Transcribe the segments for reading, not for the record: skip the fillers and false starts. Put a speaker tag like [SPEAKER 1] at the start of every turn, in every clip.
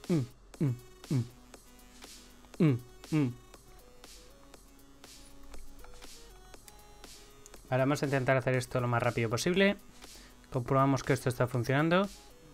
[SPEAKER 1] Ahora vamos a intentar hacer esto lo más rápido posible. Comprobamos que esto está funcionando.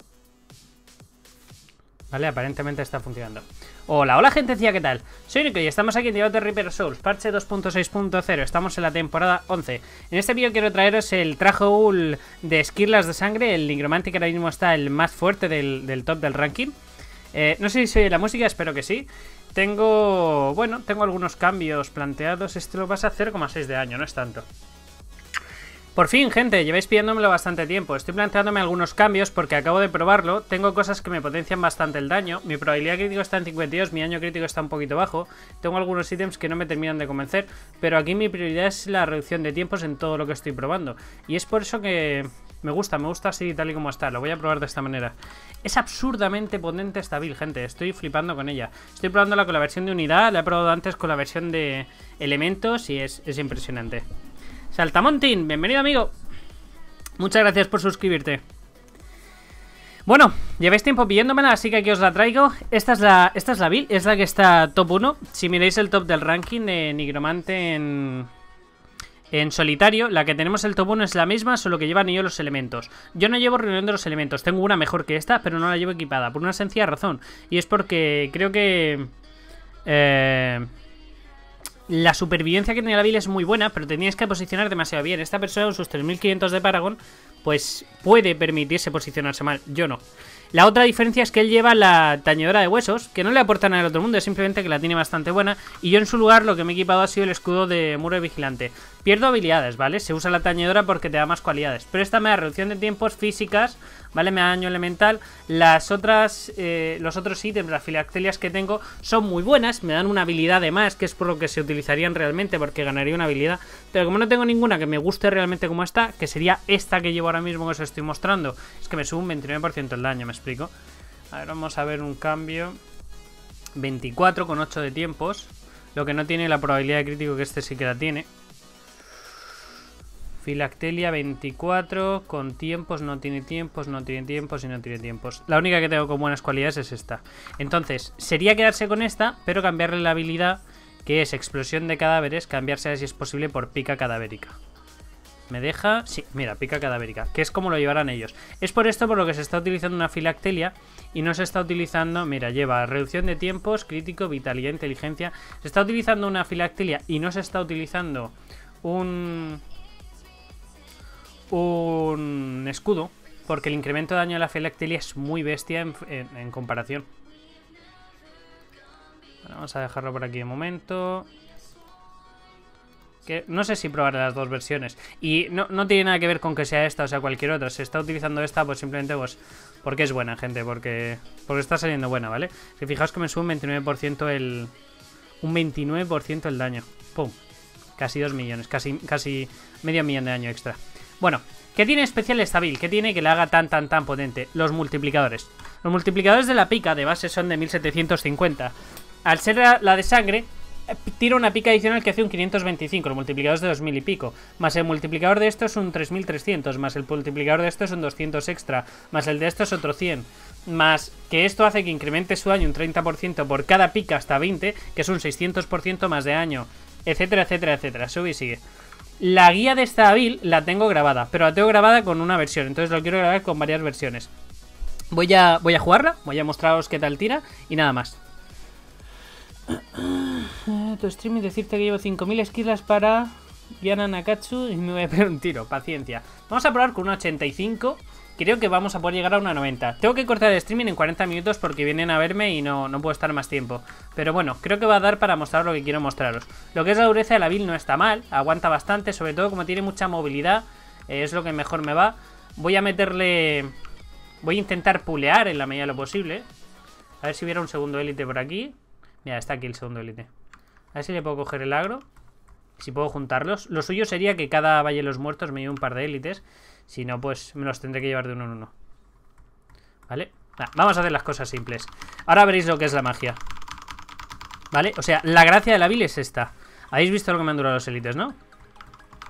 [SPEAKER 1] Vale, aparentemente está funcionando. Hola gentecilla, ¿qué tal? Soy Nico y estamos aquí en The Outer Reaper Souls, parche 2.6.0. Estamos en la temporada 11. En este vídeo quiero traeros el traje de esquirlas de sangre. El nigromante que ahora mismo está el más fuerte del top del ranking. No sé si se oye la música, espero que sí. Tengo algunos cambios planteados. Este lo vas a hacer como a 6 de año, no es tanto. Por fin, gente, lleváis pidiéndomelo bastante tiempo. Estoy planteándome algunos cambios porque acabo de probarlo. Tengo cosas que me potencian bastante el daño. Mi probabilidad crítico está en 52, mi daño crítico está un poquito bajo. Tengo algunos ítems que no me terminan de convencer, pero aquí mi prioridad es la reducción de tiempos en todo lo que estoy probando. Y es por eso que me gusta así tal y como está. Lo voy a probar de esta manera. Es absurdamente potente esta build, gente. Estoy flipando con ella. Estoy probándola con la versión de unidad. La he probado antes con la versión de elementos y es impresionante. Saltamontín, bienvenido amigo. Muchas gracias por suscribirte. Bueno, lleváis tiempo pidiéndomela, así que aquí os la traigo. Esta es la build, es la que está top 1. Si miráis el top del ranking de nigromante en solitario, la que tenemos el top 1 es la misma, solo que llevan ellos los elementos. Yo no llevo reunión de los elementos, tengo una mejor que esta, pero no la llevo equipada, por una sencilla razón. Y es porque creo que la supervivencia que tenía la build es muy buena, pero teníais que posicionar demasiado bien. Esta persona con sus 3500 de Paragon pues puede permitirse posicionarse mal, yo no. La otra diferencia es que él lleva la tañedora de huesos, que no le aporta nada al otro mundo, es simplemente que la tiene bastante buena. Y yo en su lugar lo que me he equipado ha sido el escudo de muro de vigilante. Pierdo habilidades, ¿vale? Se usa la tañedora porque te da más cualidades, pero esta me da reducción de tiempos físicas, ¿vale? Me da daño elemental. Los otros ítems, las filactelias que tengo son muy buenas, me dan una habilidad de más, que es por lo que se utilizarían realmente, porque ganaría una habilidad. Pero como no tengo ninguna que me guste realmente como esta, que sería esta que llevo ahora mismo que os estoy mostrando, es que me sube un 29% el daño, ¿me explico? A ver, vamos a ver un cambio. 24 con 8 de tiempos, lo que no tiene la probabilidad de crítico, que este sí que la tiene. Filactelia 24, con tiempos, no tiene tiempos, no tiene tiempos y no tiene tiempos. La única que tengo con buenas cualidades es esta. Entonces, sería quedarse con esta, pero cambiarle la habilidad, que es explosión de cadáveres, cambiársela si es posible por pica cadavérica. ¿Me deja? Sí, mira, pica cadavérica, que es como lo llevarán ellos. Es por esto por lo que se está utilizando una filactelia y no se está utilizando... Mira, lleva reducción de tiempos, crítico, vitalidad, inteligencia. Se está utilizando una filactelia y no se está utilizando un escudo, porque el incremento de daño de la filactelia es muy bestia en comparación. Bueno, vamos a dejarlo por aquí de momento. Que no sé si probar las dos versiones. Y no tiene nada que ver con que sea esta o sea cualquier otra. Se está utilizando esta pues simplemente pues porque es buena, gente. Porque está saliendo buena, ¿vale? Si fijaos que me sube un 29% un 29% el daño. ¡Pum! Casi 2 millones. Casi medio millón de daño extra. Bueno, ¿qué tiene especial esta build? ¿Qué tiene que la haga tan potente? Los multiplicadores. Los multiplicadores de la pica de base son de 1750. Al ser la de sangre, tira una pica adicional que hace un 525. Los multiplicadores de 2000 y pico. Más el multiplicador de esto es un 3300. Más el multiplicador de esto es un 200 extra. Más el de esto es otro 100. Más que esto hace que incremente su daño un 30% por cada pica hasta 20, que es un 600% más de daño. Etcétera, etcétera, etcétera. Sube y sigue. La guía de esta build la tengo grabada, pero la tengo grabada con una versión, entonces lo quiero grabar con varias versiones. Voy a jugarla, voy a mostraros qué tal tira y nada más. Tu stream y decirte que llevo 5000 esquilas para Yana Nakatsu y me voy a pegar un tiro, paciencia. Vamos a probar con una 85. Creo que vamos a poder llegar a una 90. Tengo que cortar el streaming en 40 minutos porque vienen a verme y no puedo estar más tiempo. Pero bueno, creo que va a dar para mostrar lo que quiero mostraros. Lo que es la dureza de la build no está mal, aguanta bastante, sobre todo como tiene mucha movilidad, es lo que mejor me va. Voy a intentar pulear en la medida de lo posible. A ver si hubiera un segundo élite por aquí. Mira, está aquí el segundo élite. A ver si le puedo coger el agro. Si puedo juntarlos. Lo suyo sería que cada Valle de los Muertos me lleve un par de élites. Si no, pues me los tendré que llevar de uno en uno. ¿Vale? Vamos a hacer las cosas simples. Ahora veréis lo que es la magia. ¿Vale? O sea, la gracia de la build es esta. ¿Habéis visto lo que me han durado los élites, no?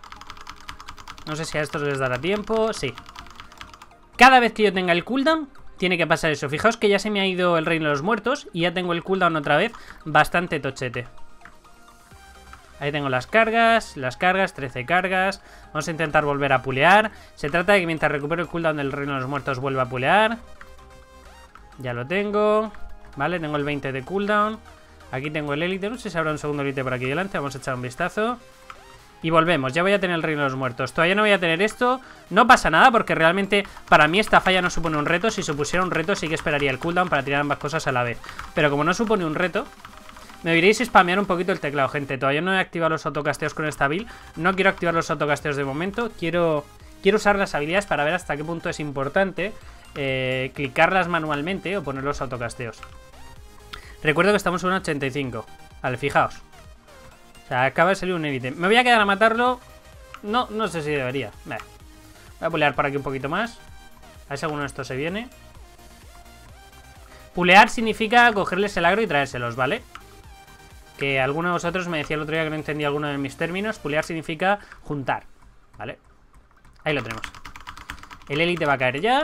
[SPEAKER 1] No sé si a estos les dará tiempo. Sí. Cada vez que yo tenga el cooldown, tiene que pasar eso. Fijaos que ya se me ha ido el reino de los muertos y ya tengo el cooldown otra vez bastante tochete. Ahí tengo las cargas, 13 cargas. Vamos a intentar volver a pulear. Se trata de que mientras recupero el cooldown del reino de los muertos vuelva a pulear. Ya lo tengo. Vale, tengo el 20 de cooldown. Aquí tengo el élite, no sé si habrá un segundo élite por aquí delante. Vamos a echar un vistazo. Y volvemos, ya voy a tener el reino de los muertos. Todavía no voy a tener esto. No pasa nada porque realmente para mí esta falla no supone un reto. Si supusiera un reto sí que esperaría el cooldown para tirar ambas cosas a la vez. Pero como no supone un reto, me diréis spamear un poquito el teclado, gente. Todavía no he activado los autocasteos con esta build. No quiero activar los autocasteos de momento. Quiero usar las habilidades para ver hasta qué punto es importante clicarlas manualmente o poner los autocasteos. Recuerdo que estamos en un 85. Vale, fijaos. O sea, acaba de salir un élite. ¿Me voy a quedar a matarlo? No sé si debería. Voy a pulear por aquí un poquito más. A ver si alguno de estos se viene. Pulear significa cogerles el agro y traérselos, ¿vale? Que alguno de vosotros me decía el otro día que no entendía alguno de mis términos. Pulear significa juntar, ¿vale? Ahí lo tenemos. El élite va a caer ya.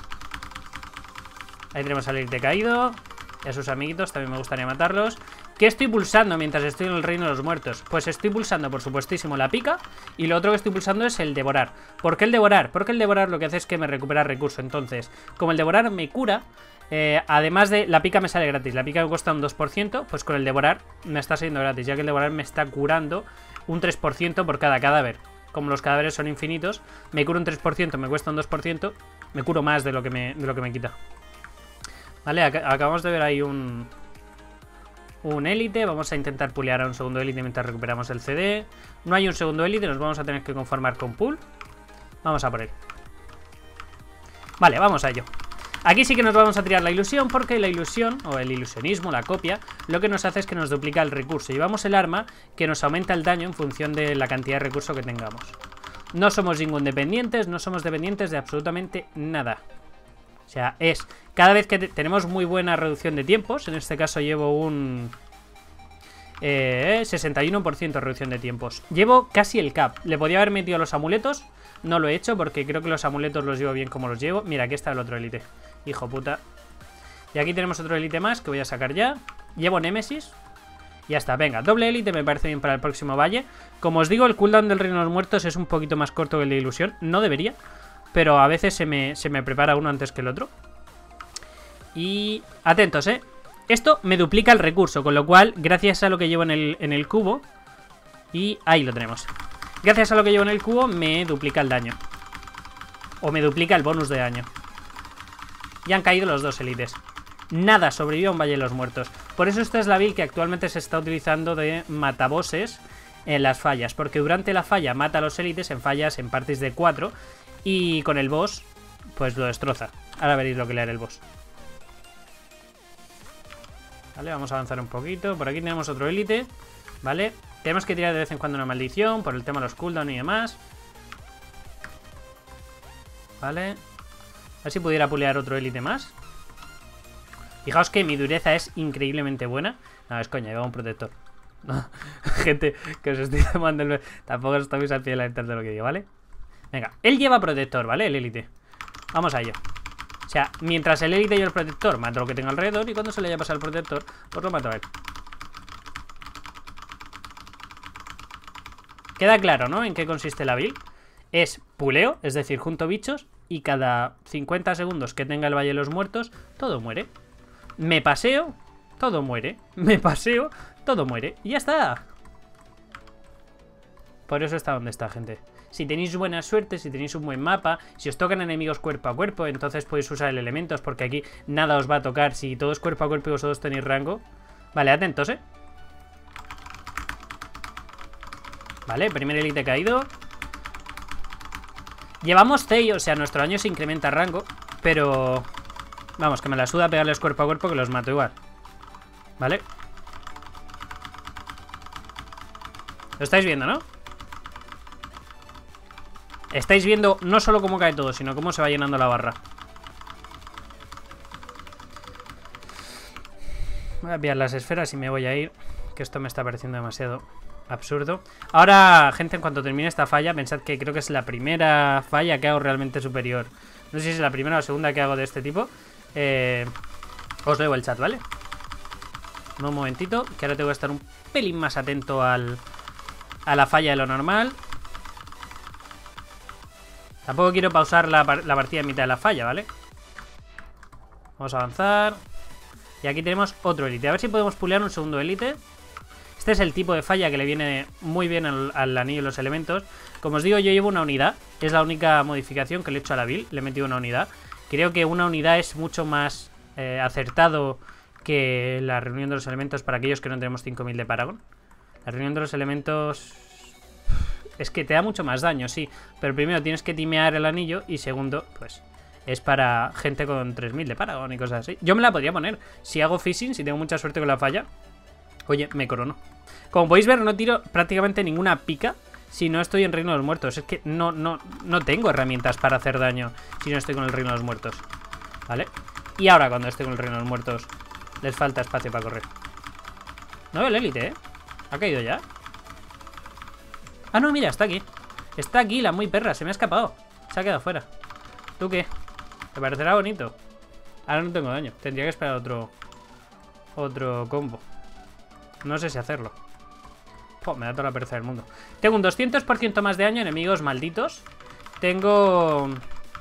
[SPEAKER 1] Ahí tenemos al élite caído. Y a sus amiguitos también me gustaría matarlos. ¿Qué estoy pulsando mientras estoy en el reino de los muertos? Pues estoy pulsando, por supuestísimo, la pica. Y lo otro que estoy pulsando es el devorar. ¿Por qué el devorar? Porque el devorar lo que hace es que me recupera recurso. Entonces, como el devorar me cura, además de la pica me sale gratis. La pica me cuesta un 2%, pues con el devorar me está saliendo gratis, ya que el devorar me está curando un 3% por cada cadáver. Como los cadáveres son infinitos, me curo un 3%, me cuesta un 2%, me curo más de lo que me quita. Vale, acabamos de ver ahí un élite. Vamos a intentar pulear a un segundo élite mientras recuperamos el CD. No hay un segundo élite, nos vamos a tener que conformar con pool. Vamos a por él. Vale, vamos a ello. Aquí sí que nos vamos a tirar la ilusión, porque la ilusión, o el ilusionismo, la copia, lo que nos hace es que nos duplica el recurso. Llevamos el arma que nos aumenta el daño en función de la cantidad de recurso que tengamos. No somos ningún dependientes, no somos dependientes de absolutamente nada. O sea, es cada vez que tenemos muy buena reducción de tiempos. En este caso llevo un 61% de reducción de tiempos. Llevo casi el cap. Le podía haber metido los amuletos. No lo he hecho porque creo que los amuletos los llevo bien como los llevo. Mira, aquí está el otro élite. Hijo puta. Y aquí tenemos otro élite más que voy a sacar ya. Llevo Némesis. Ya está, venga, doble élite me parece bien para el próximo valle. Como os digo, el cooldown del reino de los muertos es un poquito más corto que el de ilusión. No debería, pero a veces se me prepara uno antes que el otro. Y atentos, esto me duplica el recurso, con lo cual, gracias a lo que llevo en el cubo, y ahí lo tenemos. Gracias a lo que llevo en el cubo, me duplica el daño. O me duplica el bonus de daño. Ya han caído los dos élites. Nada sobrevivió a un Valle de los Muertos. Por eso esta es la build que actualmente se está utilizando de matabosses en las fallas. Porque durante la falla mata a los élites en fallas en parties de 4. Y con el boss, pues lo destroza. Ahora veréis lo que le hará el boss. Vale, vamos a avanzar un poquito. Por aquí tenemos otro élite. Vale, tenemos que tirar de vez en cuando una maldición por el tema de los cooldown y demás. Vale. A ver si pudiera pulear otro élite más. Fijaos que mi dureza es increíblemente buena. No, es coña, lleva un protector. Gente, que os estoy tomando el... Tampoco os toméis al pie de la letra de lo que digo, ¿vale? Venga, él lleva protector, ¿vale? El élite. Vamos a ello. O sea, mientras el élite y el protector mato lo que tengo alrededor, y cuando se le haya pasado el protector, pues lo mato a él. Queda claro, ¿no? En qué consiste la build. Es puleo, es decir, junto bichos, y cada 50 segundos que tenga el Valle de los Muertos, todo muere. Me paseo, todo muere. Me paseo, todo muere. Y ya está. Por eso está donde está, gente. Si tenéis buena suerte, si tenéis un buen mapa, si os tocan enemigos cuerpo a cuerpo, entonces podéis usar el elementos, porque aquí nada os va a tocar si todo es cuerpo a cuerpo y vosotros tenéis rango. Vale, atentos, Vale, primer élite caído. Llevamos Zei, o sea, nuestro daño se incrementa a rango, pero... Vamos, que me la suda pegarles cuerpo a cuerpo, que los mato igual. Vale. Lo estáis viendo, ¿no? Estáis viendo no solo cómo cae todo, sino cómo se va llenando la barra. Voy a pillar las esferas y me voy a ir, que esto me está pareciendo demasiado absurdo. Ahora, gente, en cuanto termine esta falla, pensad que creo que es la primera falla que hago realmente superior. No sé si es la primera o la segunda que hago de este tipo. Os leo el chat, ¿vale? Un momentito, que ahora tengo que estar un pelín más atento a la falla de lo normal. Tampoco quiero pausar la partida en mitad de la falla, ¿vale? Vamos a avanzar. Y aquí tenemos otro élite. A ver si podemos pulear un segundo élite. Este es el tipo de falla que le viene muy bien al anillo de los elementos. Como os digo, yo llevo una unidad. Es la única modificación que le he hecho a la build. Le he metido una unidad. Creo que una unidad es mucho más acertado que la reunión de los elementos para aquellos que no tenemos 5000 de Paragon. La reunión de los elementos... Es que te da mucho más daño, sí. Pero primero tienes que timear el anillo. Y segundo, pues... es para gente con 3000 de Paragon y cosas así. Yo me la podría poner. Si hago phishing, si tengo mucha suerte con la falla... Oye, me corono. Como podéis ver, no tiro prácticamente ninguna pica si no estoy en Reino de los Muertos. Es que no tengo herramientas para hacer daño si no estoy con el Reino de los Muertos. ¿Vale? Y ahora cuando estoy con el Reino de los Muertos les falta espacio para correr. No veo el élite, ¿eh? ¿Ha caído ya? Ah, no, mira, está aquí. Está aquí, la muy perra, se me ha escapado. Se ha quedado fuera. ¿Tú qué? ¿Te parecerá bonito? Ahora no tengo daño. Tendría que esperar otro combo. No sé si hacerlo. Me da toda la pereza del mundo. Tengo un 200% más de daño, enemigos malditos. Tengo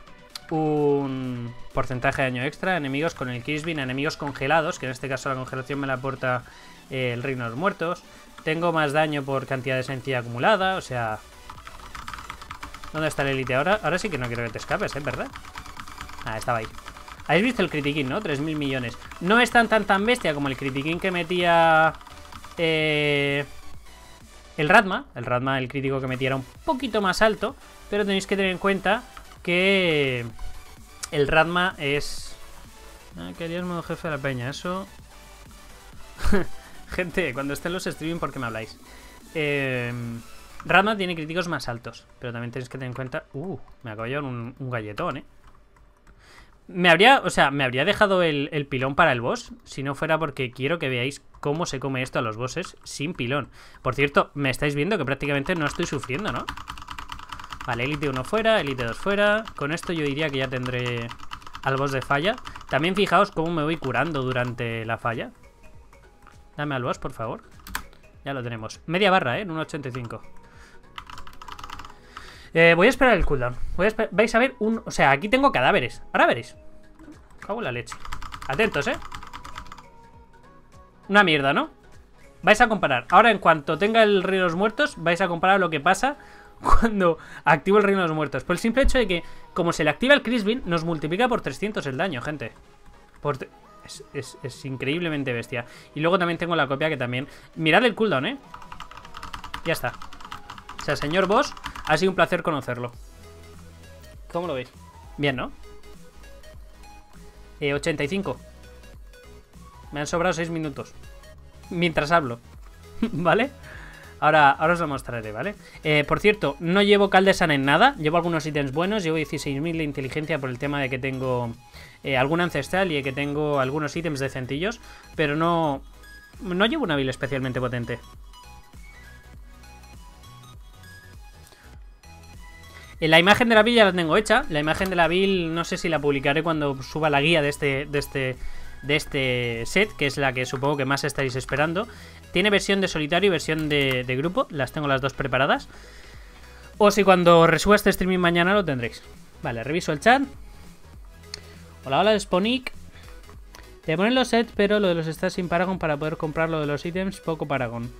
[SPEAKER 1] un porcentaje de daño extra, enemigos con el Crispin, enemigos congelados, que en este caso la congelación me la aporta el Reino de los Muertos. Tengo más daño por cantidad de esencia acumulada, o sea... ¿Dónde está el élite ahora? Ahora sí que no quiero que te escapes, ¿eh? ¿Verdad? Ah, estaba ahí. ¿Habéis visto el critiquín, no? 3000 millones. No es tan bestia como el critiquín que metía... el Radma, el crítico que metiera un poquito más alto, pero tenéis que tener en cuenta que el Radma es... querías modo jefe de la peña, eso... Gente, cuando estén los streaming, ¿por qué me habláis? Radma tiene críticos más altos, pero también tenéis que tener en cuenta... me acabo de llevar un galletón, ¿eh? Me habría dejado el pilón para el boss si no fuera porque quiero que veáis cómo se come esto a los bosses sin pilón. Por cierto, me estáis viendo que prácticamente no estoy sufriendo, ¿no? Vale, élite 1 fuera, élite 2 fuera. Con esto yo diría que ya tendré al boss de falla. También fijaos cómo me voy curando durante la falla. Dame al boss, por favor. Ya lo tenemos. Media barra, en 1.85. Voy a esperar el cooldown. Vais a ver un... O sea, aquí tengo cadáveres. Ahora veréis. Cago en la leche. Atentos, Una mierda, ¿no? Vais a comparar. Ahora, en cuanto tenga el Reino de los Muertos, vais a comparar lo que pasa cuando activo el Reino de los Muertos. Por el simple hecho de que, como se le activa el Crispin, nos multiplica por 300 el daño, gente. Es increíblemente bestia. Y luego también tengo la copia que también... Mirad el cooldown, Ya está. O sea, señor boss, ha sido un placer conocerlo. ¿Cómo lo veis? Bien, ¿no? 85. Me han sobrado 6 minutos mientras hablo. ¿Vale? Ahora os lo mostraré, ¿vale? Por cierto, no llevo Caldesan en nada. Llevo algunos ítems buenos. Llevo 16.000 de inteligencia por el tema de que tengo algún ancestral y de que tengo algunos ítems decentillos. Pero no llevo una build especialmente potente. La imagen de la build ya la tengo hecha. La imagen de la build no sé si la publicaré cuando suba la guía de este set, que es la que supongo que más estaréis esperando. Tiene versión de solitario y versión de grupo. Las tengo las dos preparadas. O si cuando resuba este streaming mañana lo tendréis. Vale, reviso el chat. Hola, Sponic. Te ponen los sets, pero lo de los stats sin Paragon para poder comprar lo de los ítems, poco Paragon.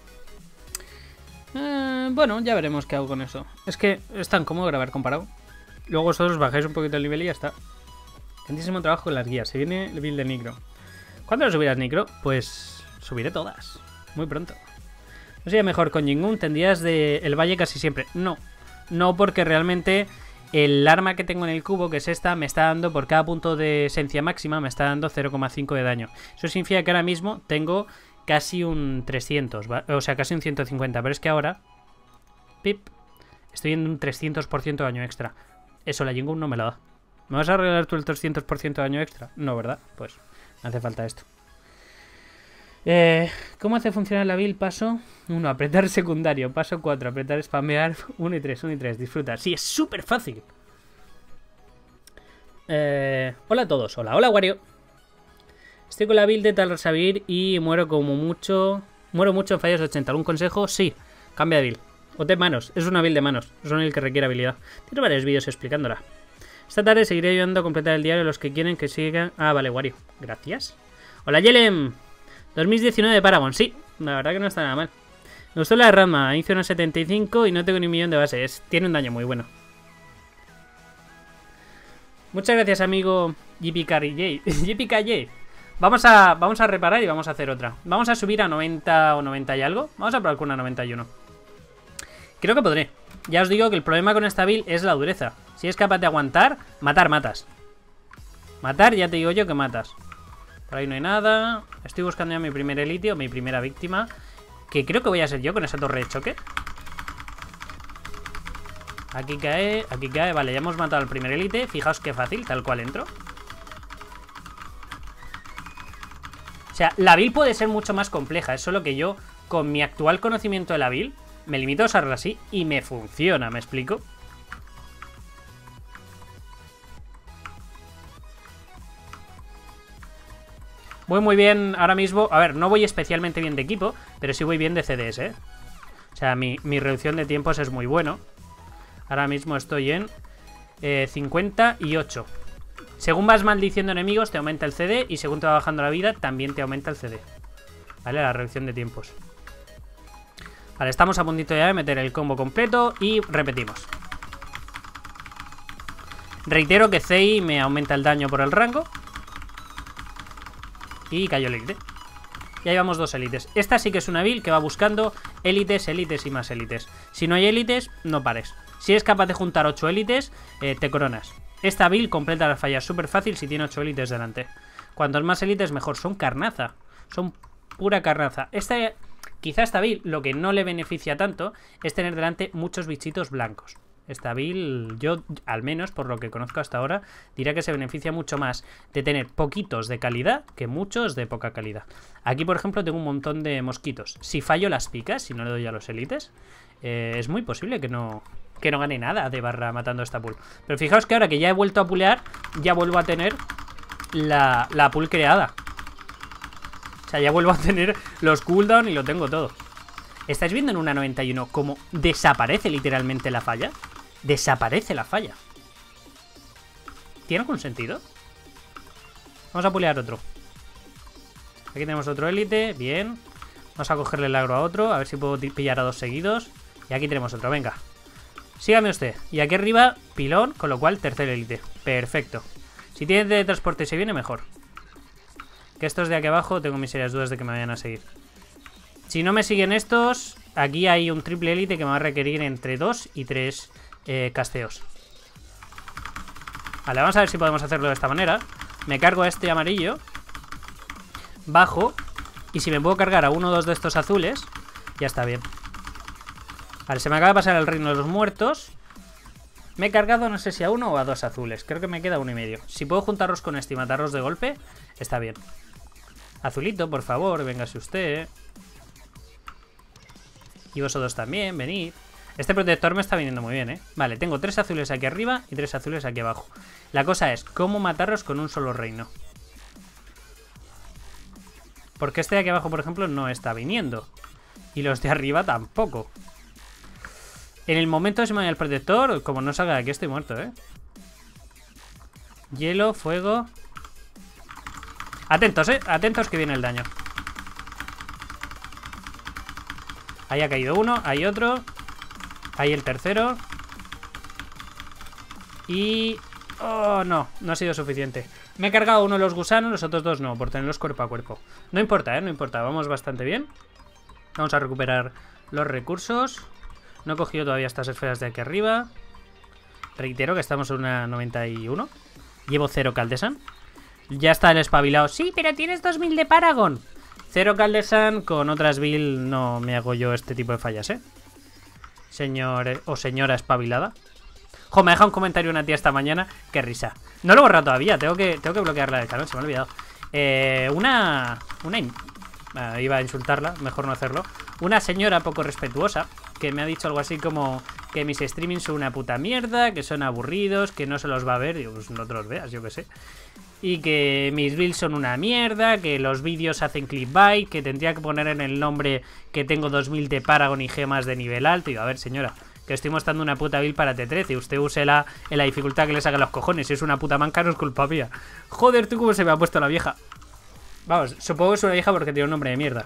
[SPEAKER 1] Bueno, ya veremos qué hago con eso. Es que es tan cómodo grabar con Paragon. Luego vosotros bajáis un poquito el nivel y ya está. Tantísimo trabajo con las guías. Se viene el build de Necro. ¿Cuándo lo subirás, Necro? Pues subiré todas. Muy pronto. No sería mejor con Jingun. Tendrías el valle casi siempre. No, porque realmente el arma que tengo en el cubo, que es esta, me está dando por cada punto de esencia máxima, me está dando 0,5 de daño. Eso significa que ahora mismo tengo casi un 300, o sea, casi un 150. Pero es que ahora, estoy en un 300% de daño extra. Eso la Jingun no me lo da. ¿Me vas a regalar tú el 300% de daño extra? No, ¿verdad? Pues me hace falta esto. ¿Cómo hace funcionar la build? Paso 1, apretar secundario. Paso 4, apretar spamear. 1 y 3, 1 y 3, disfruta. Sí, es súper fácil. Hola a todos. Hola Wario. Estoy con la build de Talrasavir y muero mucho en fallos de 80. ¿Algún consejo? Sí. Cambia de build. O de manos. Es una build de manos. Es una build que requiere habilidad. Tiene varios vídeos explicándola. Esta tarde seguiré ayudando a completar el diario a los que quieren que sigan... Ah, vale, Wario. Gracias. Hola, Yelem. 2019 de Paragon. Sí, la verdad que no está nada mal. Me gustó la de Ranma. Hice una 75 y no tengo ni un millón de bases. Tiene un daño muy bueno. Muchas gracias, amigo JPKJ. Vamos a reparar y vamos a hacer otra. Vamos a subir a 90 o 90 y algo. Vamos a probar con una 91. Creo que podré. Ya os digo que el problema con esta build es la dureza. Si es capaz de aguantar, matas. Matar, ya te digo yo que matas. Por ahí no hay nada. Estoy buscando ya mi primer elite o mi primera víctima. Que creo que voy a ser yo con esa torre de choque. Aquí cae. Vale, ya hemos matado al primer elite. Fijaos qué fácil, tal cual entro. O sea, la build puede ser mucho más compleja. Es solo que yo, con mi actual conocimiento de la build, me limito a usarla así y me funciona, ¿me explico? Voy muy bien ahora mismo. A ver, no voy especialmente bien de equipo, pero sí voy bien de CDS, ¿eh? O sea, mi reducción de tiempos es muy bueno. Ahora mismo estoy en 58. Según vas maldiciendo enemigos, te aumenta el CD. Y según te va bajando la vida, también te aumenta el CD. Vale, la reducción de tiempos. Vale, estamos a puntito ya de meter el combo completo. Y repetimos. Reitero que Zei me aumenta el daño por el rango. Y cayó el élite. Ya llevamos 2 élites. Esta sí que es una build que va buscando élites, élites y más élites. Si no hay élites, no pares. Si eres capaz de juntar 8 élites, te coronas. Esta build completa las fallas súper fácil si tiene 8 élites delante. Cuantos más élites mejor. Son carnaza. Son pura carnaza. Quizá esta build lo que no le beneficia tanto es tener delante muchos bichitos blancos. Esta build, yo al menos por lo que conozco hasta ahora, diría que se beneficia mucho más de tener poquitos de calidad que muchos de poca calidad. Aquí, por ejemplo, tengo un montón de mosquitos. Si fallo las picas, si no le doy a los élites, es muy posible que no gane nada de barra matando esta pool. Pero fijaos que ahora que ya he vuelto a pulear, ya vuelvo a tener la pool creada. O sea, ya vuelvo a tener los cooldown y lo tengo todo. ¿Estáis viendo en una 91 cómo desaparece literalmente la falla? Desaparece la falla. ¿Tiene algún sentido? Vamos a pulear otro. Aquí tenemos otro élite, bien. Vamos a cogerle el agro a otro, a ver si puedo pillar a 2 seguidos. Y aquí tenemos otro, venga. Sígame usted. Y aquí arriba, pilón, con lo cual tercer élite. Perfecto. Si tiene de transporte y se viene, mejor. Que estos de aquí abajo tengo mis serias dudas de que me vayan a seguir. Si no me siguen estos, aquí hay un triple élite que me va a requerir entre 2 y 3 casteos. Vale, vamos a ver si podemos hacerlo de esta manera. Me cargo a este amarillo. Bajo. Y si me puedo cargar a uno o dos de estos azules, ya está bien. Vale, se me acaba de pasar el reino de los muertos. Me he cargado no sé si a uno o a 2 azules. Creo que me queda 1,5. Si puedo juntarlos con este y matarlos de golpe, está bien. Azulito, por favor, véngase usted. Y vosotros también, venid. Este protector me está viniendo muy bien, ¿eh? Vale, tengo 3 azules aquí arriba y 3 azules aquí abajo. La cosa es, ¿cómo matarlos con un solo reino? Porque este de aquí abajo, por ejemplo, no está viniendo. Y los de arriba tampoco. En el momento que se me vaya el protector, como no salga de aquí, estoy muerto, ¿eh? Hielo, fuego. Atentos, atentos que viene el daño. Ahí ha caído uno, hay otro. Ahí el tercero. Y... oh, no, no ha sido suficiente. Me he cargado uno de los gusanos, los otros dos no, por tenerlos cuerpo a cuerpo. No importa, no importa, vamos bastante bien. Vamos a recuperar los recursos. No he cogido todavía estas esferas de aquí arriba. Reitero que estamos en una 91. Llevo 0 Caldesan. Ya está el espabilado. Sí, pero tienes 2000 de Paragon. 0 Caldesan, con otras build no me hago yo este tipo de fallas, ¿eh? Señor o señora espabilada. Jo, me ha dejado un comentario una tía esta mañana. Qué risa. No lo he borrado todavía, tengo que bloquearla del canal, se me ha olvidado. Iba a insultarla, mejor no hacerlo. Una señora poco respetuosa que me ha dicho algo así como que mis streamings son una puta mierda, que son aburridos, que no se los va a ver, digo, pues no te los veas, yo qué sé. Y que mis builds son una mierda, que los vídeos hacen clickbait, que tendría que poner en el nombre que tengo 2000 de Paragon y gemas de nivel alto. Y digo, a ver, señora, que estoy mostrando una puta build para T13. Usted úsela en la dificultad que le saca los cojones. Si es una puta manca, no es culpa mía. Joder, tú cómo se me ha puesto la vieja. Vamos, supongo que es una vieja porque tiene un nombre de mierda.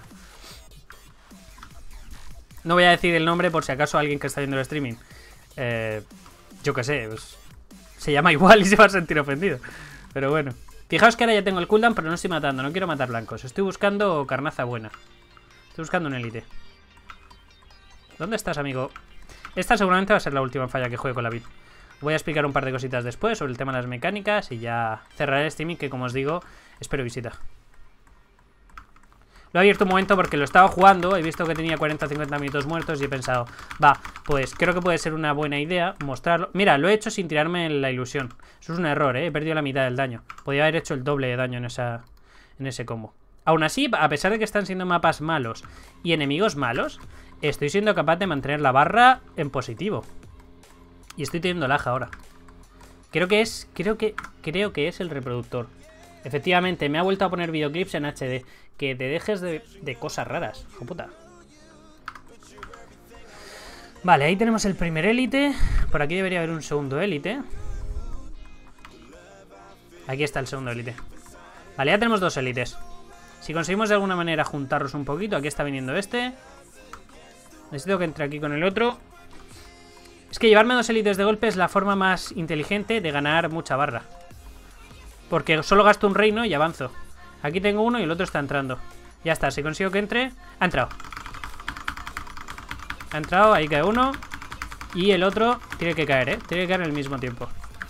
[SPEAKER 1] No voy a decir el nombre por si acaso alguien que está viendo el streaming yo qué sé, pues, se llama igual y se va a sentir ofendido. Pero bueno, fijaos que ahora ya tengo el cooldown, pero no estoy matando, no quiero matar blancos. Estoy buscando carnaza buena. Estoy buscando un élite. ¿Dónde estás, amigo? Esta seguramente va a ser la última falla que juegue con la build. Voy a explicar un par de cositas después sobre el tema de las mecánicas y ya cerraré el streaming, que como os digo, espero visita. Lo he abierto un momento porque lo estaba jugando, he visto que tenía 40 o 50 minutos muertos y he pensado, va, pues creo que puede ser una buena idea mostrarlo. Mira, lo he hecho sin tirarme en la ilusión. Eso es un error, he perdido la mitad del daño. Podría haber hecho el doble de daño en ese combo. Aún así, a pesar de que están siendo mapas malos y enemigos malos, estoy siendo capaz de mantener la barra en positivo. Y estoy teniendo lag ahora. Creo que es el reproductor. Efectivamente, me ha vuelto a poner videoclips en HD. Que te dejes de cosas raras, hijo puta. Vale, ahí tenemos el primer élite. Por aquí debería haber un segundo élite. Aquí está el segundo élite. Vale, ya tenemos dos élites. Si conseguimos de alguna manera juntarlos un poquito. Aquí está viniendo este. Necesito que entre aquí con el otro. Es que llevarme dos élites de golpe es la forma más inteligente de ganar mucha barra. Porque solo gasto un reino y avanzo. Aquí tengo uno y el otro está entrando. Ya está, si consigo que entre... Ha entrado. Ha entrado, ahí cae uno. Y el otro tiene que caer, ¿eh? Tiene que caer al mismo tiempo.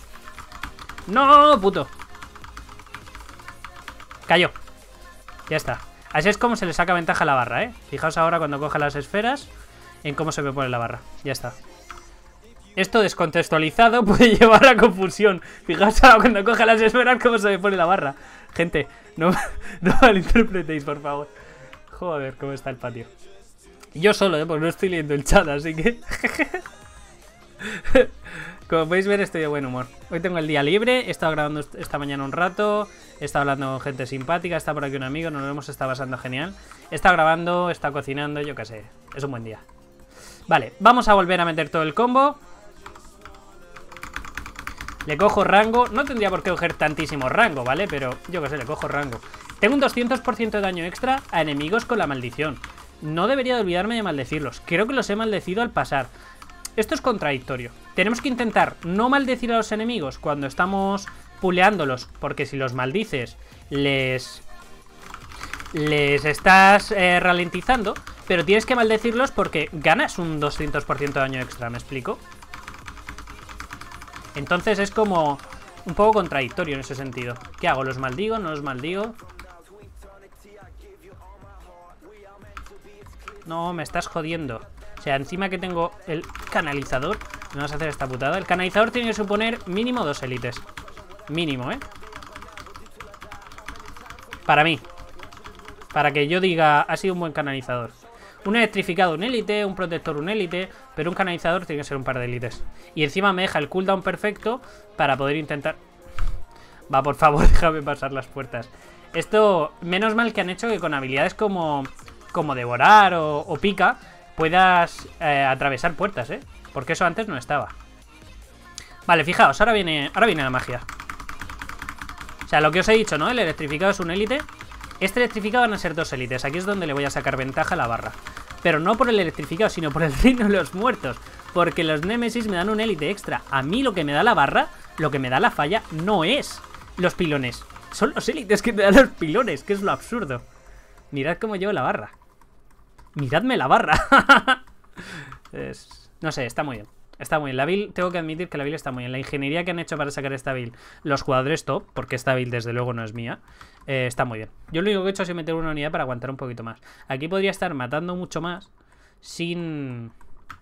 [SPEAKER 1] ¡No, puto! Cayó. Ya está. Así es como se le saca ventaja a la barra, ¿eh? Fijaos ahora cuando coja las esferas en cómo se me pone la barra. Ya está. Esto descontextualizado puede llevar a confusión. Fijaos ahora cuando coja las esferas cómo se me pone la barra. Gente, no malinterpretéis, por favor. Joder, cómo está el patio. Yo solo, porque no estoy leyendo el chat, así que... Como podéis ver, estoy de buen humor. Hoy tengo el día libre, he estado grabando esta mañana un rato, he estado hablando con gente simpática, está por aquí un amigo, nos lo hemos estado pasando genial. He estado grabando, he estado cocinando, yo qué sé, es un buen día. Vale, vamos a volver a meter todo el combo. Le cojo rango, no tendría por qué coger tantísimo rango, ¿vale? Pero yo qué sé, le cojo rango. Tengo un 200% de daño extra a enemigos con la maldición. No debería de olvidarme de maldecirlos. Creo que los he maldecido al pasar. Esto es contradictorio. Tenemos que intentar no maldecir a los enemigos cuando estamos puleándolos, porque si los maldices les estás ralentizando, pero tienes que maldecirlos porque ganas un 200% de daño extra, ¿me explico? Entonces es como un poco contradictorio en ese sentido. ¿Qué hago? ¿Los maldigo? ¿No los maldigo? No, me estás jodiendo. O sea, encima que tengo el canalizador, me vas a hacer esta putada. El canalizador tiene que suponer mínimo 2 élites. Mínimo, ¿eh? Para mí. Para que yo diga, ha sido un buen canalizador. Un electrificado, un élite, un protector, un élite, pero un canalizador tiene que ser un par de élites. Y encima me deja el cooldown perfecto para poder intentar... Va, por favor, déjame pasar las puertas. Esto, menos mal que han hecho que con habilidades como devorar o pica puedas atravesar puertas, ¿eh? Porque eso antes no estaba. Vale, fijaos, ahora viene la magia. O sea, lo que os he dicho, ¿no? El electrificado es un élite. Este electrificado van a ser 2 élites. Aquí es donde le voy a sacar ventaja a la barra. Pero no por el electrificado, sino por el reino de los muertos. Porque los Némesis me dan un élite extra. A mí lo que me da la barra, lo que me da la falla, no es los pilones. Son los élites que me dan los pilones, que es lo absurdo. Mirad cómo llevo la barra. Miradme la barra. No sé, está muy bien. Está muy bien. La build, tengo que admitir que la build está muy bien. La ingeniería que han hecho para sacar esta build los jugadores top, porque esta build desde luego no es mía, está muy bien. Yo lo único que he hecho ha sido meter una unidad para aguantar un poquito más. Aquí podría estar matando mucho más sin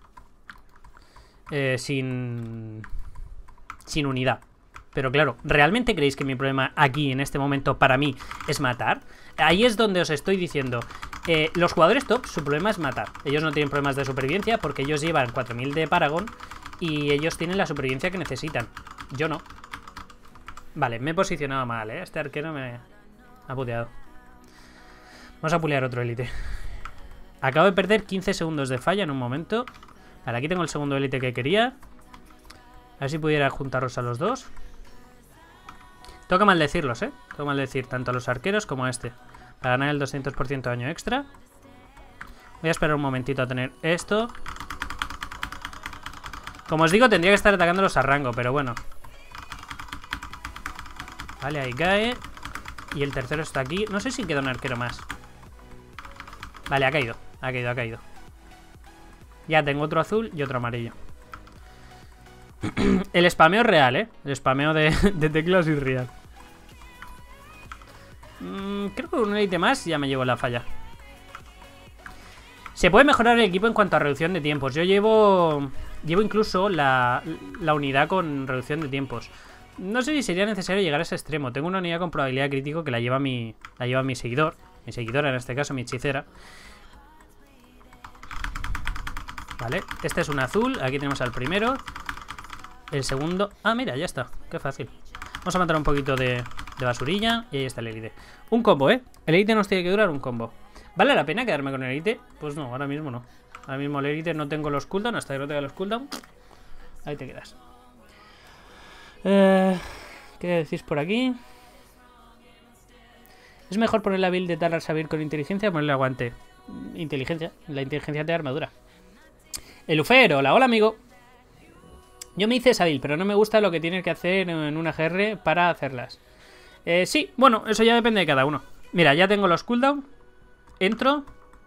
[SPEAKER 1] unidad. Pero claro, ¿realmente creéis que mi problema aquí, en este momento, para mí, es matar? Ahí es donde os estoy diciendo, Los jugadores top, su problema es matar. Ellos no tienen problemas de supervivencia porque ellos llevan 4000 de Paragon y ellos tienen la supervivencia que necesitan. Yo no. Vale, me he posicionado mal, ¿eh? Este arquero me ha puteado. Vamos a pulear otro élite. Acabo de perder 15 segundos de falla en un momento. Vale, aquí tengo el segundo élite que quería. A ver si pudiera juntaros a los dos. Tengo que maldecirlos, ¿eh? Tengo que maldecir tanto a los arqueros como a este. Para ganar el 200% de daño extra. Voy a esperar un momentito a tener esto. Como os digo, tendría que estar atacándolos a rango, pero bueno. Vale, ahí cae. Y el tercero está aquí. No sé si queda un arquero más. Vale, ha caído. Ha caído, ha caído. Ya tengo otro azul y otro amarillo. El spameo es real, ¿eh? El spameo de teclas es real. Creo que un élite más ya me llevo la falla. Se puede mejorar el equipo en cuanto a reducción de tiempos. Yo llevo incluso la unidad con reducción de tiempos. No sé si sería necesario llegar a ese extremo. Tengo una unidad con probabilidad crítico que la lleva mi seguidor. Mi seguidora, en este caso, mi hechicera. Vale, este es un azul. Aquí tenemos al primero. El segundo... Ah, mira, ya está. Qué fácil. Vamos a matar un poquito de basurilla. Y ahí está el élite. Un combo, ¿eh? El élite nos tiene que durar un combo. ¿Vale la pena quedarme con el élite? Pues no, ahora mismo no. Ahora mismo el élite no tengo los cooldown. Hasta que no tenga los cooldown, ahí te quedas. ¿Qué decís por aquí? ¿Es mejor poner la build de Talar Sabir con inteligencia o ponerle aguante? Inteligencia. La inteligencia de armadura. El Ufero. Hola amigo. Yo me hice esa build, pero no me gusta lo que tienes que hacer en una GR para hacerlas. Sí, bueno, eso ya depende de cada uno. Mira, ya tengo los cooldown. Entro.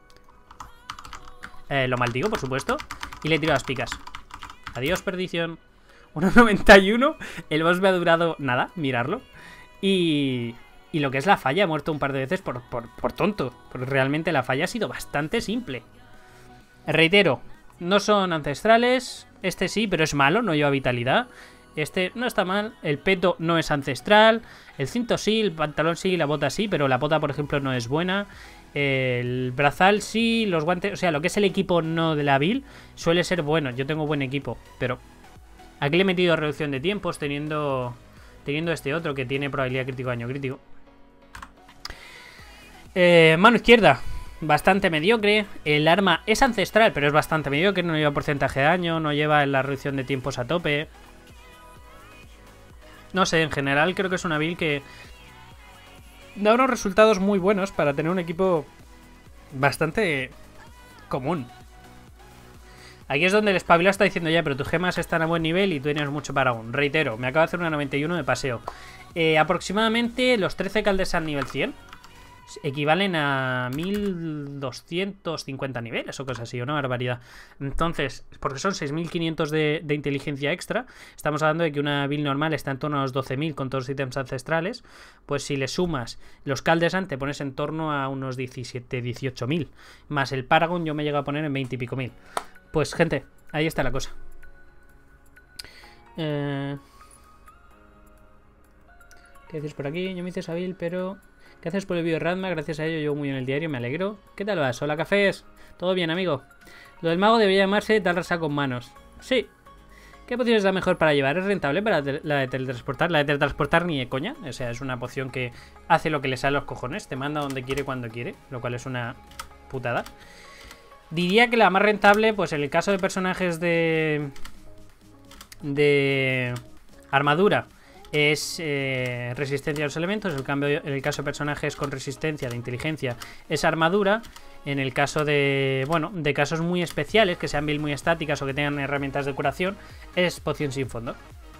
[SPEAKER 1] Lo maldigo, por supuesto. Y le tiro las picas. Adiós, perdición. 1.91. El boss me ha durado nada, mirarlo. Y lo que es la falla, he muerto un par de veces por tonto. Porque realmente la falla ha sido bastante simple. Reitero, no son ancestrales. Este sí, pero es malo, no lleva vitalidad. Este no está mal. El peto no es ancestral. El cinto sí, el pantalón sí, la bota sí. Pero la bota, por ejemplo, no es buena. El brazal sí, los guantes... O sea, lo que es el equipo no de la build suele ser bueno. Yo tengo buen equipo, pero... Aquí le he metido reducción de tiempos teniendo este otro que tiene probabilidad crítico, daño crítico. Mano izquierda, bastante mediocre. El arma es ancestral, pero es bastante mediocre. No lleva porcentaje de daño, no lleva la reducción de tiempos a tope. No sé, en general creo que es una build que da unos resultados muy buenos para tener un equipo bastante común. Aquí es donde el espabilado está diciendo ya, pero tus gemas están a buen nivel y tú tienes mucho para aún. Reitero, me acabo de hacer una 91 de paseo. Aproximadamente los 13 caldesan nivel 100 equivalen a 1250 niveles o cosas así, una barbaridad. Entonces, porque son 6500 de inteligencia extra, estamos hablando de que una build normal está en torno a los 12000 con todos los ítems ancestrales. Pues si le sumas los caldesan, te pones en torno a unos 17-18.000. Más el Paragon, yo me llego a poner en 20 y pico mil. Pues, gente, ahí está la cosa. ¿Qué dices por aquí? Yo me hice esa build, pero... ¿Qué haces por el vídeo, Radma? Gracias a ello llevo muy en el diario, me alegro. ¿Qué tal vas? Hola, cafés. ¿Todo bien, amigo? Lo del mago debería llamarse Talrasa con manos. Sí. ¿Qué poción es la mejor para llevar? ¿Es rentable para la de teletransportar? La de teletransportar ni de coña. O sea, es una poción que hace lo que le sale a los cojones. Te manda donde quiere, cuando quiere. Lo cual es una putada. Diría que la más rentable, pues en el caso de personajes de armadura, es resistencia a los elementos. En el caso de personajes con resistencia de inteligencia, es armadura. En el caso de, bueno, de casos muy especiales, que sean build muy estáticas o que tengan herramientas de curación, es poción sin fondo.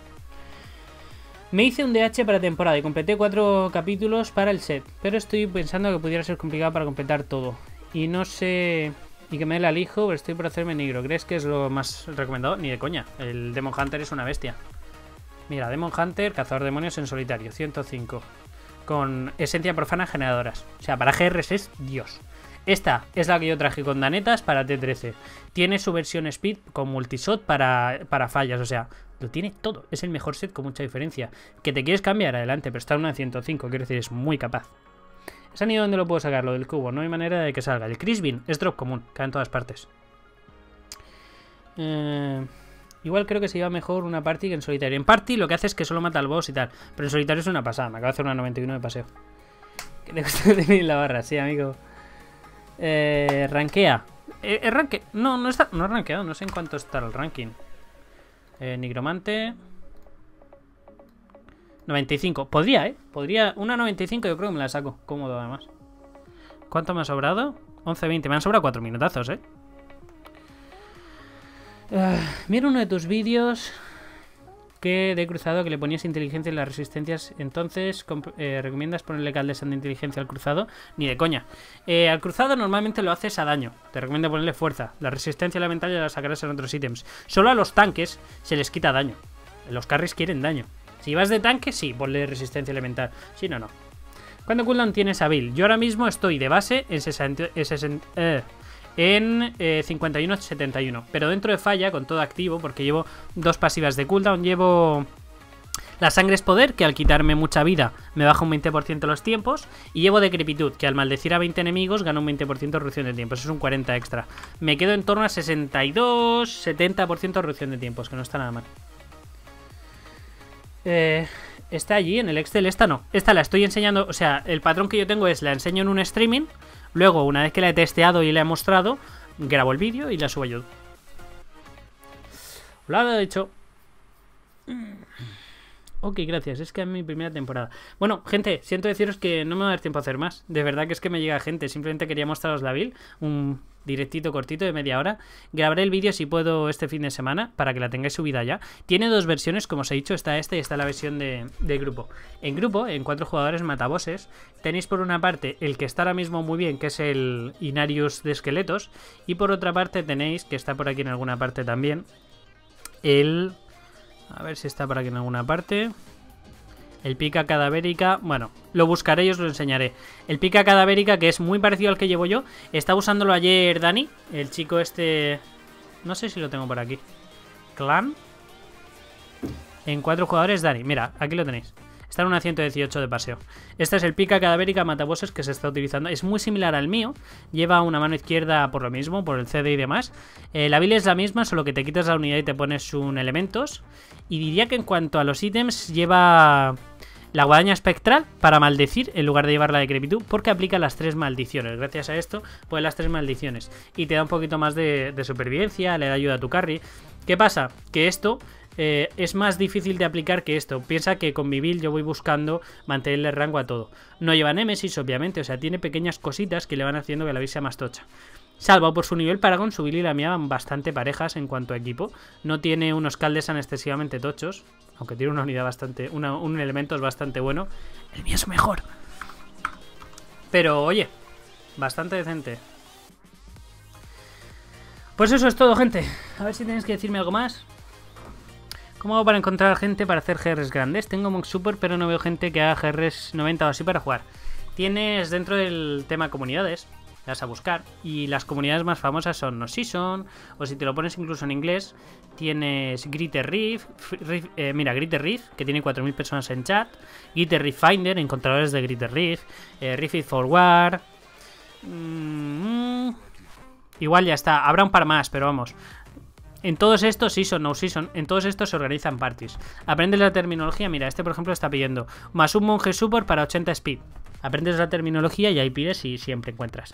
[SPEAKER 1] Me hice un DH para temporada y completé 4 capítulos para el set, pero estoy pensando que pudiera ser complicado para completar todo. Y no sé... Y que me la elijo, pero estoy por hacerme negro. ¿Crees que es lo más recomendado? Ni de coña. El Demon Hunter es una bestia. Mira, Demon Hunter, cazador de demonios en solitario, 105. Con esencia profana generadoras. O sea, para GRs es Dios. Esta es la que yo traje con danetas para T13. Tiene su versión Speed con multishot para fallas. O sea, lo tiene todo. Es el mejor set con mucha diferencia. Que te quieres cambiar, adelante, pero está en una 105. Quiero decir, es muy capaz. ¿Ese anillo dónde lo puedo sacar? Lo del cubo. No hay manera de que salga. El Crispin es drop común. Cae en todas partes. Igual creo que se lleva mejor una party que en solitario. En party lo que hace es que solo mata al boss y tal. Pero en solitario es una pasada. Me acabo de hacer una 91 de paseo. ¿Qué te gusta tener la barra? Sí, amigo. Rankea. No, no está. No he rankeado. No sé en cuánto está el ranking. Nigromante. 95. Podría, Podría. Una 95 yo creo que me la saco. Cómodo además. ¿Cuánto me ha sobrado? 11-20. Me han sobrado 4 minutazos, Mira uno de tus vídeos que de cruzado que le ponías inteligencia en las resistencias. Entonces, ¿recomiendas ponerle caldesa de inteligencia al cruzado? Ni de coña. Al cruzado normalmente lo haces a daño. Te recomiendo ponerle fuerza. La resistencia elemental ya la sacarás en otros ítems. Solo a los tanques se les quita daño. Los carries quieren daño. Si vas de tanque, sí, ponle resistencia elemental. Si no, no. ¿Cuánto cooldown tienes a Bill? Yo ahora mismo estoy de base en 51-71, pero dentro de falla, con todo activo, porque llevo 2 pasivas de cooldown, llevo la sangre es poder, que al quitarme mucha vida me baja un 20% los tiempos, y llevo decrepitud, que al maldecir a 20 enemigos gana un 20% de reducción de tiempos, eso es un 40 extra. Me quedo en torno a 62-70% de reducción de tiempos, que no está nada mal. Está allí en el Excel, esta no, esta la estoy enseñando, o sea, el patrón que yo tengo es la enseño en un streaming. Luego, una vez que la he testeado y la he mostrado, grabo el vídeo y la subo a YouTube. Lo he hecho. Ok, gracias. Es que es mi primera temporada. Bueno, gente, siento deciros que no me va a dar tiempo a hacer más. De verdad que es que me llega gente. Simplemente quería mostraros la build. Un directito cortito de media hora. Grabaré el vídeo si puedo este fin de semana para que la tengáis subida ya. Tiene 2 versiones, como os he dicho. Está esta y está la versión de grupo. En grupo, en 4 jugadores matabosses, tenéis por una parte el que está ahora mismo muy bien, que es el Inarius de esqueletos. Y por otra parte tenéis, que está por aquí en alguna parte también, el... A ver si está por aquí en alguna parte. El pica cadavérica. Bueno, lo buscaré y os lo enseñaré. El pica cadavérica, que es muy parecido al que llevo yo. Está usándolo ayer Dani. El chico este... No sé si lo tengo por aquí. Clan. En 4 jugadores, Dani. Mira, aquí lo tenéis. Está en una 118 de paseo. Este es el pica cadavérica matabosses que se está utilizando. Es muy similar al mío. Lleva una mano izquierda por lo mismo, por el CD y demás. La build es la misma, solo que te quitas la unidad y te pones un elementos. Y diría que en cuanto a los ítems, lleva la guadaña espectral para maldecir en lugar de llevar la decrepitud, porque aplica las 3 maldiciones. Gracias a esto, pues las 3 maldiciones. Y te da un poquito más de supervivencia, le da ayuda a tu carry. ¿Qué pasa? Que esto... es más difícil de aplicar que esto. Piensa que con mi build yo voy buscando mantenerle rango a todo. No lleva Nemesis, obviamente, o sea, tiene pequeñas cositas que le van haciendo que la build sea más tocha. Salvo por su nivel Paragon, su build y la mía van bastante parejas en cuanto a equipo. No tiene unos caldesan excesivamente tochos, aunque tiene una unidad bastante... un elemento es bastante bueno. El mío es mejor. Pero, oye, bastante decente. Pues eso es todo, gente. A ver si tenéis que decirme algo más. ¿Cómo hago para encontrar gente para hacer GRs grandes? Tengo Monk Super, pero no veo gente que haga GRs 90 o así para jugar. Tienes dentro del tema comunidades, vas a buscar, y las comunidades más famosas son No Season, o si te lo pones incluso en inglés, tienes Gritter Reef, mira, Gritter Reef, que tiene 4000 personas en chat, Gritter Reef Finder, encontradores de Gritter Reef, Reef It for War... igual ya está, habrá un par más, pero vamos... En todos estos, Season, No Season, en todos estos se organizan parties. Aprendes la terminología, mira, este por ejemplo está pidiendo más un monje super para 80 speed. Aprendes la terminología y ahí pides y siempre encuentras.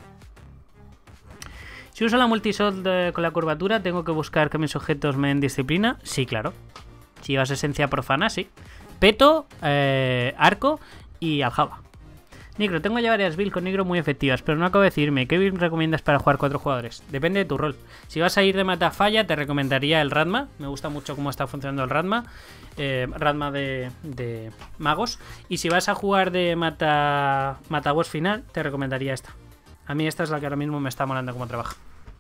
[SPEAKER 1] Si uso la multisol con la curvatura, ¿tengo que buscar que mis objetos me den disciplina? Sí, claro. Si llevas esencia profana, sí. Peto, arco y aljaba. Negro, tengo ya varias builds con negro muy efectivas, pero no acabo de decirme, ¿qué build recomiendas para jugar 4 jugadores? Depende de tu rol. Si vas a ir de matafalla, te recomendaría el Radma. Me gusta mucho cómo está funcionando el Radma. Radma de magos. Y si vas a jugar de mataboss final, te recomendaría esta. A mí esta es la que ahora mismo me está molando cómo trabaja.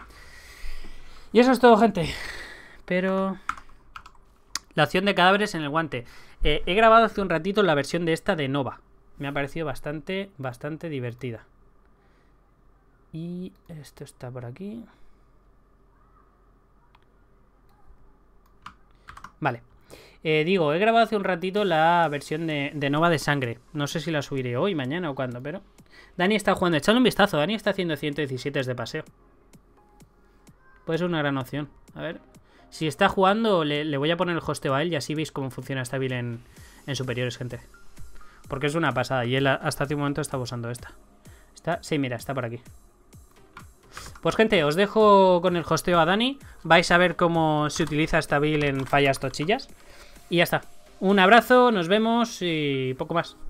[SPEAKER 1] Y eso es todo, gente. Pero... la opción de cadáveres en el guante. He grabado hace un ratito la versión de esta de Nova. Me ha parecido bastante divertida. Y esto está por aquí. Vale. Digo, he grabado hace un ratito la versión de Nova de sangre. No sé si la subiré hoy, mañana o cuándo, pero Dani está jugando. Echadle un vistazo. Dani está haciendo 117 de paseo. Puede ser una gran opción. A ver. Si está jugando, le voy a poner el hosteo a él y así veis cómo funciona esta build en superiores, gente. Porque es una pasada. Y él hasta hace un momento estaba usando esta. Sí, mira, está por aquí. Pues gente, os dejo con el hosteo a Dani. Vais a ver cómo se utiliza esta build en fallas tochillas. Y ya está. Un abrazo, nos vemos y poco más.